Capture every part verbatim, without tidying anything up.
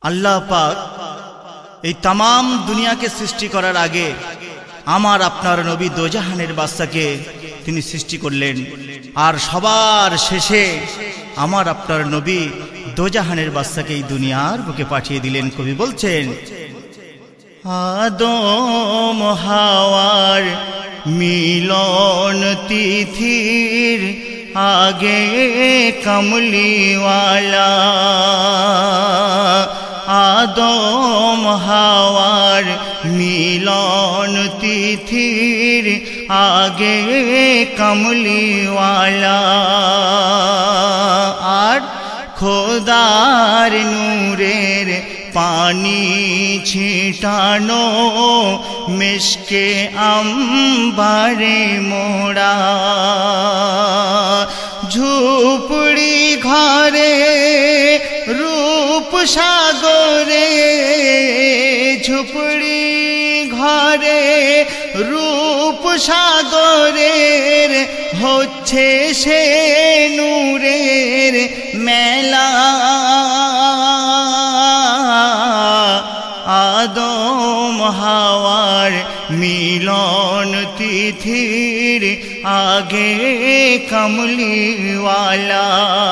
আল্লাহ পাক এই तमाम দুনিয়াকে সৃষ্টি করার আগে আমার আপনার নবী দোজাহানের বাদশাকে তিনি সৃষ্টি করলেন, আর সবার শেষে আমার আপনার নবী দোজাহানের বাদশাকে এই দুনিয়ার বুকে পাঠিয়ে দিলেন। কবি বলছেন, আদম হাওয়ার মিলন তিথির আগে কমলিওয়ালা, আদম হাওয়ার মিলন তিথির আগে কমলিওয়ালা, আর খোদার নূরের পানি ছিটানো মিশকে আম্বারে মোড়া, ঝুপড়ি ঘরে রূপ সাগরে, ঝুপড়ি ঘরে রূপ সাগরের হচ্ছে সে নূরের মেলা, আদম হাওয়ার মিলন তিথির আগে কমলিওয়ালা,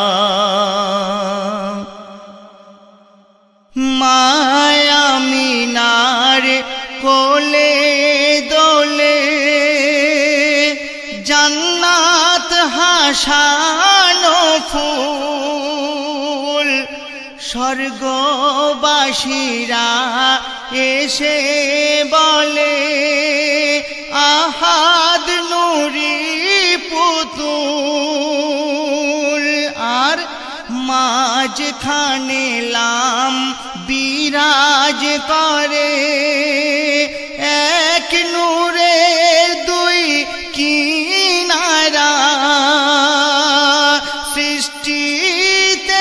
মায়া মিনার কোলে দোলে জান্নাত হাসানো ফুল, স্বর্গবাসীরা এসে বলে আহাদ নূরি পুতুল, আর মাঝখানে লাম বিরাজ করে এক নূরের দুই কিনারা, সৃষ্টিতে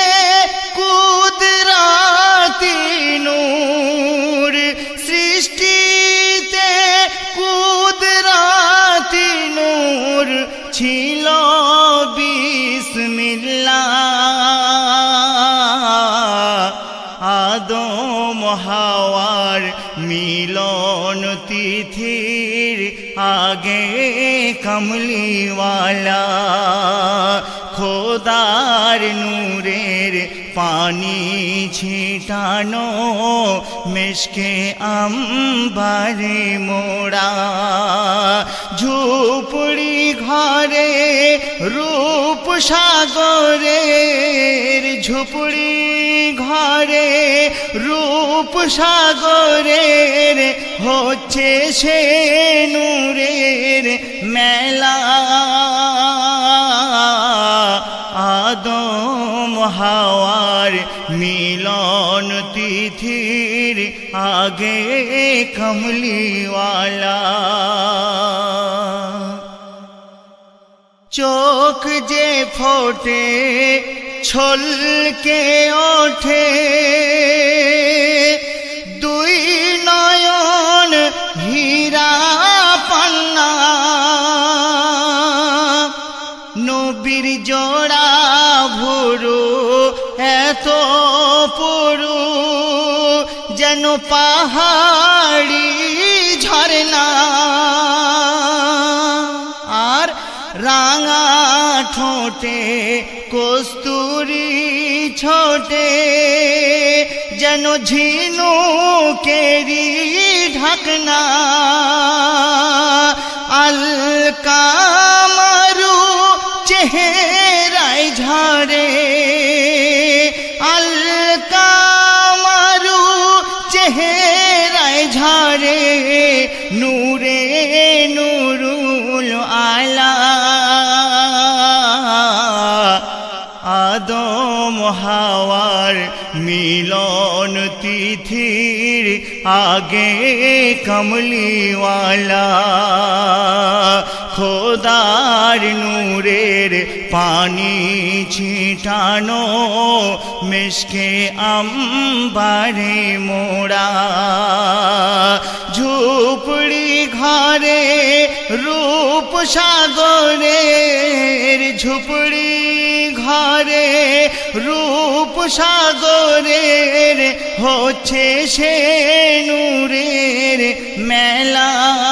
কুদরতি নূর, সৃষ্টিতে কুদরতি নূর ছিল বিসমিল্লাহ, আদম হাওয়ার মিলন তিথির আগে কমলিওয়ালা, খোদার নূরের পানি ছিটানো মিশকে আম্বারে মোড়া, ঝুপড়ি ঘরে রূপ সাগরের, ঝুপড়ি ঘরে রূপ সাগরের হচ্ছে সে নূরের মেলা, আদম হাওয়ার মিলন তিথির আগে কমলিওয়ালা, চোখ যে ফোটে ছলকে ওঠে দুই নয়ন হীরা পান্না, নবীর জোড়া ভুরু এত পুরু যেন পাহাড়ি ঝরনা, আর রাঙা ঠোঁটে কস্তুরি ছোটে যেন ঝিনুকেরি ঢাকনা, আল কামারু চেহারায় ঝরে, আল কামারু চেহারায় ঝরে নূরে নুরুল আলা, আদম হাওয়ার মিলন তিথির আগে কমলিওয়ালা, খোদার নূরের পানি ছিটানো মিশকে আম্বারে মোড়া, ঝুপড়ি ঘরে রূপ সাগরের, ঝুপড়ি ঘরে রূপ সাগরের হচ্ছে সে নূরের মেলা।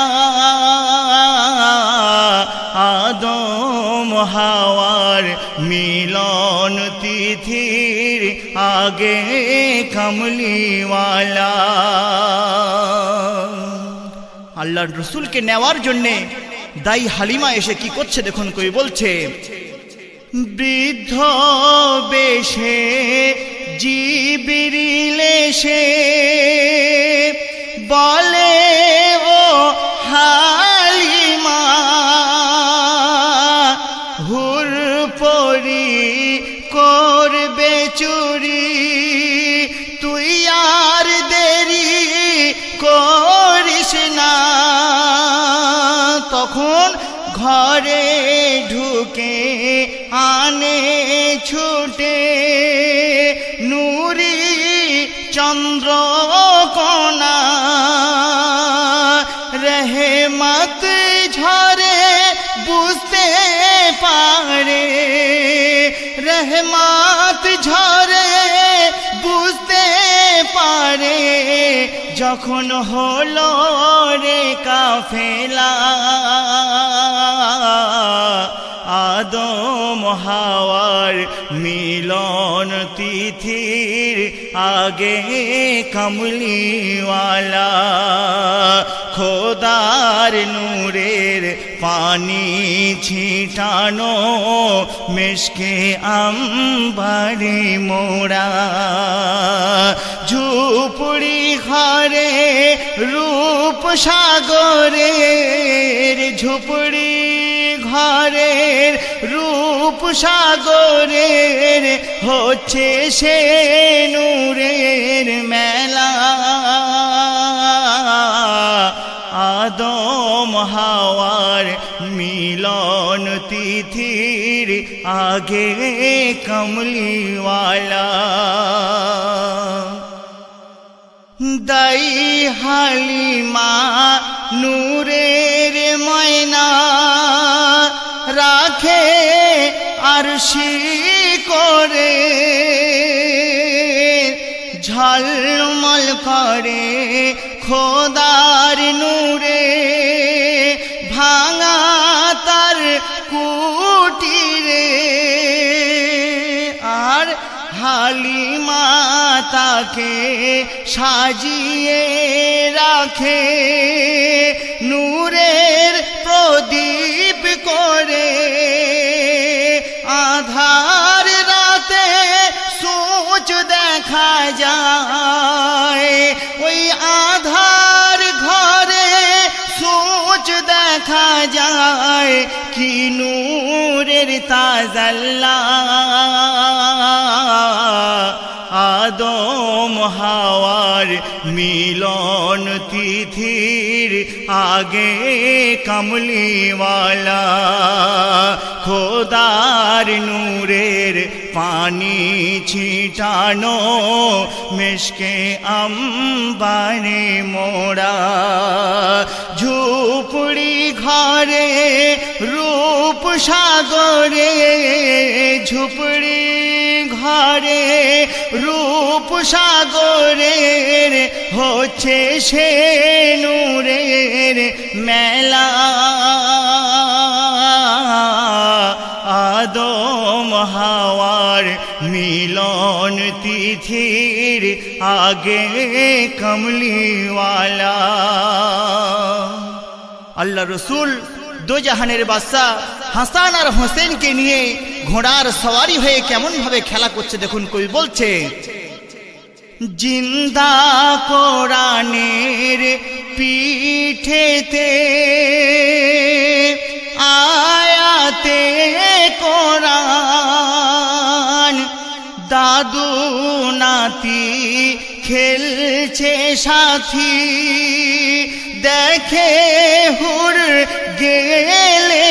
আদম হাওয়ার মিলন তিথির আগে কামলিওয়ালা। আল্লাহর রসুলকে নেওয়ার জন্যে দাই হালিমা এসে কি করছে দেখুন, কই বলছে, বৃদ্ধ বেশে জিবরিল এসে বলে ও হালিমা, হুর পরি করবে চুরি, তুই আর দেরি করিস না। তখন ঘরে ঢুকে আনে ছুটে নূরি চন্দ্রকোনা, রহমত ঝরে বুঝতে পারে, রহমত ঝরে বুঝতে পারে, যখন হলো রে কাফেলা। আদম হাওয়ার মিলন তিথির আগে কামলিওয়ালা, খোদার নূরের পানি ছিটানো মিশকে আম্বারে মোড়া, ঝুপড়ি ঘরে রূপ সাগরের, ঝুপড়ি ঘরের রূপ সাগরের হচ্ছে সে নূরের মেলা। আদম হাওয়ার মিলন তিথির আগে কমলিওয়ালা। দাই হালিমা নূরের ময়না রাখে আরশি করে, ঝলমল করে খোদার নূরে, ভাঙা তার কুটিরে। আর হালিমা তাকে সাজিয়ে রাখে নূরের প্রদীপ করে, আধার রাতে সূচ দেখা যায়, ওই আধার ঘরে সূচ দেখা যায়, কি নূরের তাজাল্লা। আদম হাওয়ার মিলন তিথির আগে কমলিওয়ালা, খোদার নূরের পানি ছিটানো মিশকে আম্বারে মোড়া, ঝুপড়ি ঘরে রূপ সাগরে, ঝুপড়ি ঘরে রূপ সাগরের হচ্ছে সে নূরের মেলা। আদম হাওয়ার মিলন তিথির আগে কমলিওয়ালা। আল্লাহ রসুল দো জাহানের বাদশা হাসান আর হোসেনকে নিয়ে ঘোড়ার সওয়ারি হয়ে কেমন ভাবে খেলা করছে দেখুন, কবি বলছে, জিন্দা কোরআনের পিঠেতে আয়াতে কোরআন, দাদু নাতি খেলছে সাথী, দেখে হুর গেলে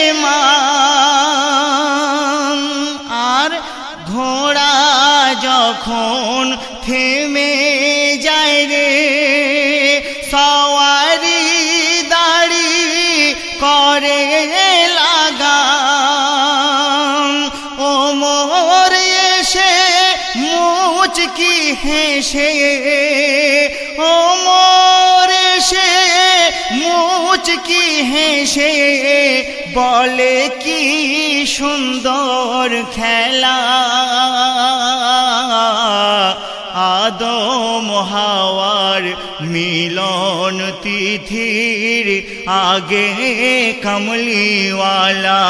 মান। আর ঘোড়া যখন থেমে যায় রে, সওয়ারি দাড়ি করে লাগাম, ওমর এসে মুখ হেসে ওমর এসে মুচকি হেসে বলে কি সুন্দর খেলা, আদম হাওয়ার মিলন তিথির আগে কমলিওয়ালা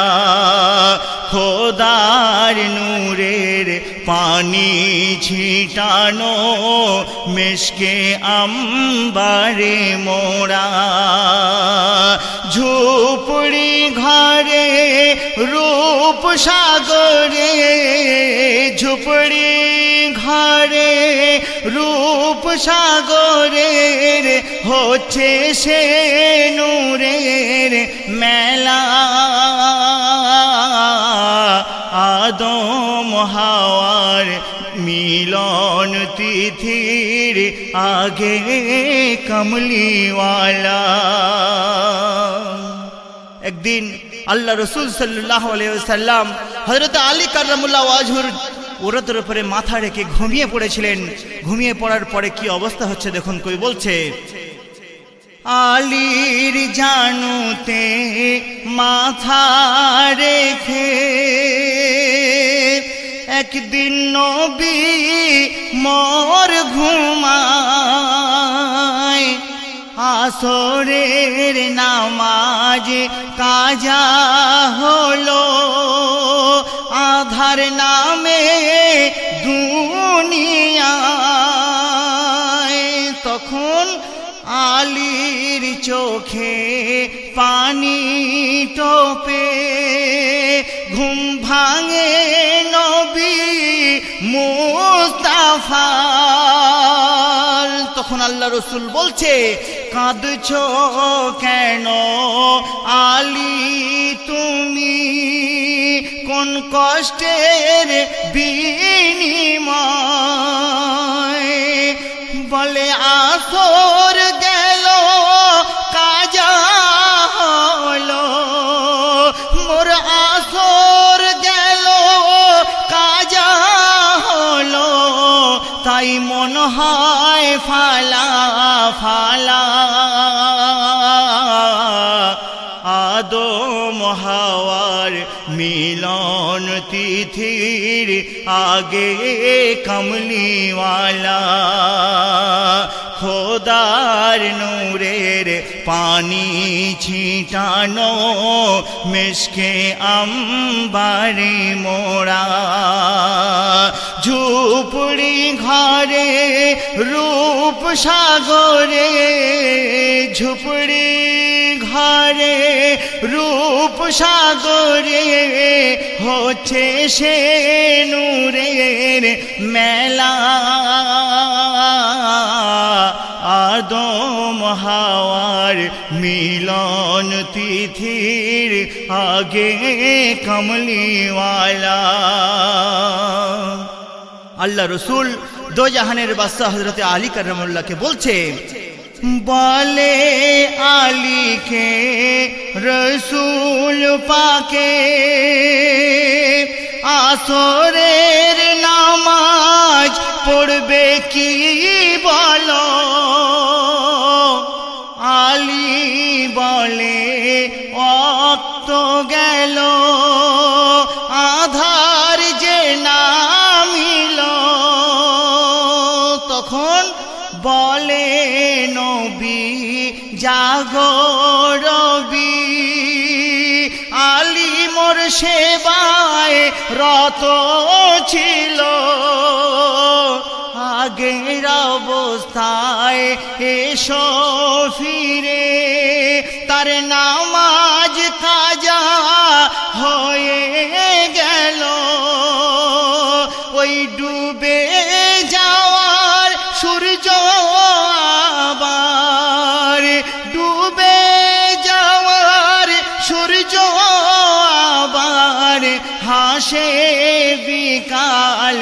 খোদার নূরের পানি ছিটানো মিশকে আম্বারে মোড়া, ঝুপড়ি ঘরে রূপ সাগরে, ঝুপড়ি ঘরে রূপ সাগরের হচ্ছে সে নূরের মেলা, আদম হাওয়ার মিলন তিথির আগে কমলিওয়ালা। একদিন আল্লাহ রসুল সাল্লাল্লাহু আলাইহি ওয়াসাল্লাম হযরত আলী কাররামুল্লাহ ওয়াজহুর ওরতের উপরে মাথা রেখে ঘুমিয়ে পড়েছিলেন। ঘুমিয়ে পড়ার পরে কি অবস্থা হচ্ছে দেখুন, কই বলছে আলীর জানুতে মাথা রেখে একদিন নবী মোর ঘুমায়, আসরের নামাজ কাজা হলো, আধার নামে দুনিয়ায়, তখন আলীর চোখে পানি টোপে ঘুম ভাঙে নবী মুস্তাফার। তখন আল্লাহ রসুল বলছে কাঁদছো কেন আলী তুমি, কোন কষ্টের বিনিময়, বলে আসর গেল কাজা হলো, মোর আসর গেল কাজা হলো, তাই মন হয় ফালা ফালা, আদম হাওয়ার মিলন তিথির আগে কমলিওয়ালা খোদার নূরের পানি ছিটানো মিশকে আম্বারে মোড়া, ঝুপড়ি ঘরে রূপ সাগরে, ঝুপড়ি ঘরে রূপ সাগরে হচ্ছে সে নূরের মেলা, আদম হাওয়ার মিলন তিথির আগে কমলিওয়ালা। আল্লাহ রসুল দো জাহানের বাদশাহ হযরত আলী কাররামুল্লাহকে বলছে, বলে আলীকে রসুল পাকে আসরের নামাজ পড়বে কি বলো, আলী বলে ওয়াক্ত গেল আধার যে নামিল, তখন বলে নবী জাগো রবি, আলী মোর সেবায় রত ছিল, আগের অবস্থায় এসো ফিরে, তার নামাজ কাজা হয়ে গেল, ওই ডুবে যাওয়ার সূর্য আবার, ডুবে যাওয়ার সূর্য আবার হাসে বিকাল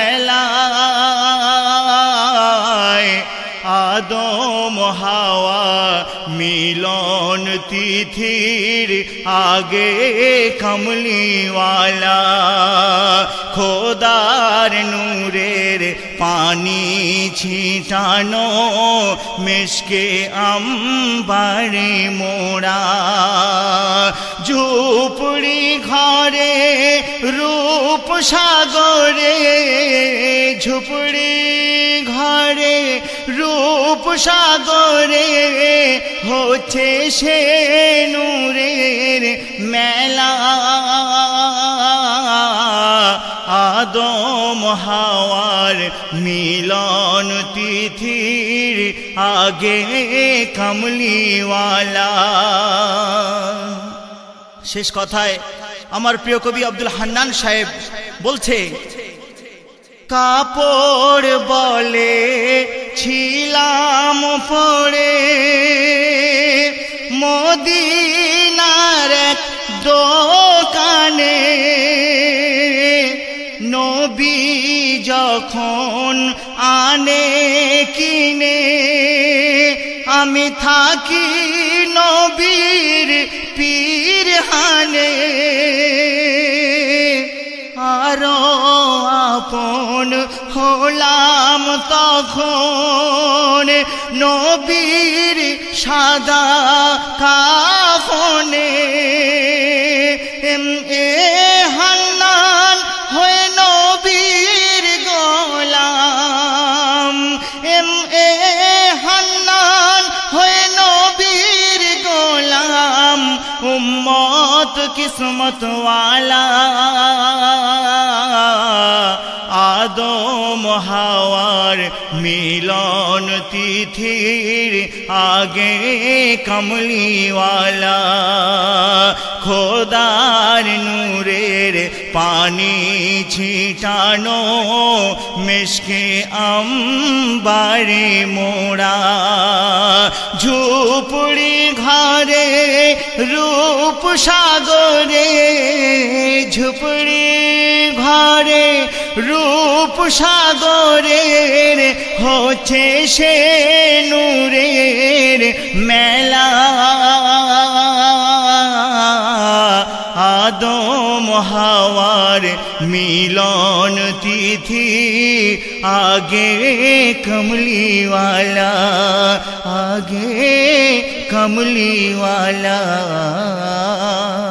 বেলায়, আদম হাওয়া মিলন তিথির আগে কমলিওয়ালা খোদার নূরের পানি ছিটানো মেশকে আম্বারে মোড়া ঝুপড়ি ঘরে রূপ সাগরে ঝুপড়ি ঘরে রূপ সাগরে হচ্ছে সে নূরের মেলা আদম হাওয়ার মিলন তিথির আগে কামলিওয়ালা। শেষ কথায় আমার প্রিয় কবি আব্দুল হান্নান সাহেব বলছে, কাপড় বলে ছিলাম পড়ে মদিনার এক দোকানে, নবী যখন আনে কিনে আমি থাকি নবীর পিরহানে, আরো আপন হলাম তখন নবীর সাদা কাফনে। এ হান্নান হয়ে নবীর গোলাম, এম এ হান্নান হয়ে নবীর গোলাম, উম্মত কিসমত ওয়ালা। আদম হাওয়ার মিলন তিথির আগে কমলিওয়ালা, খোদার নূরের পানি ছিটানো মেশকে আম্বারে মোড়া ঝুপড়ি ঘরে রূপ সাগরে ঝুপড়ি ঘরে রূপ সাগরের হচ্ছে সে নূরের মেলা। আদম হাওয়ার মিলন তিথি আগে কমলিওয়ালা, আগে কমলিওয়ালা।